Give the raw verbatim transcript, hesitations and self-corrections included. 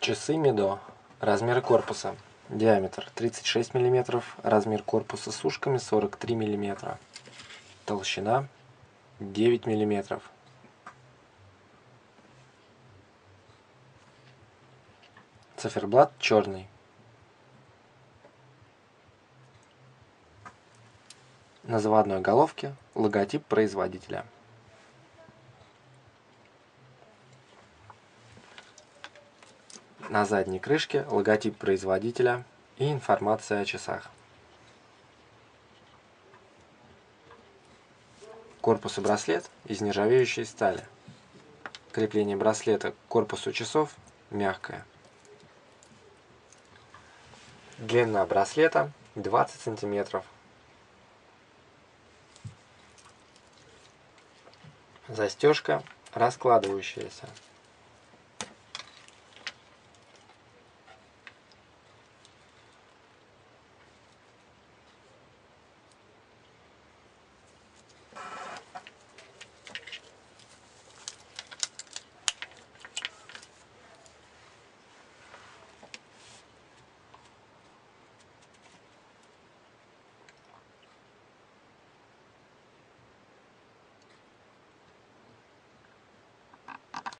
Часы Мидо. Размеры корпуса. Диаметр тридцать шесть миллиметров. Размер корпуса с ушками сорок три миллиметра. Толщина девять миллиметров. Циферблат черный. На заводной головке логотип производителя. На задней крышке логотип производителя и информация о часах. Корпус и браслет из нержавеющей стали. Крепление браслета к корпусу часов мягкое. Длина браслета двадцать сантиметров. Застежка раскладывающаяся.